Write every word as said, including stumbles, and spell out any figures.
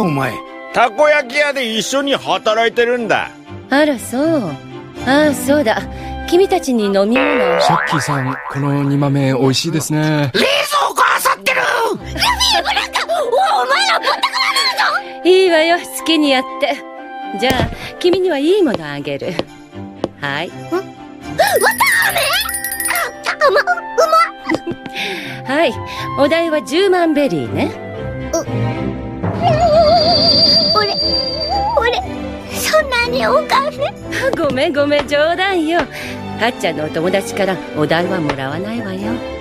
お前。 たこ焼き屋で一緒に働いてるんだ。 あら、そう。ああ、そうだ。君たちに飲み物。シャッキーさん、この煮豆美味しいですね。 冷蔵庫あさってる。 ルフィ、ブラック、お前らぼったくられるぞ。 いいわよ、好きにやって。じゃあ、君にはいいものあげる。はい。ん？わたあめ？あ、うま、うま。はい。お代はじゅうまんベリーね。 う、俺、俺、そんなにお金？ ごめんごめん、冗談よ。はっちゃんのお友達からお代はもらわないわよ。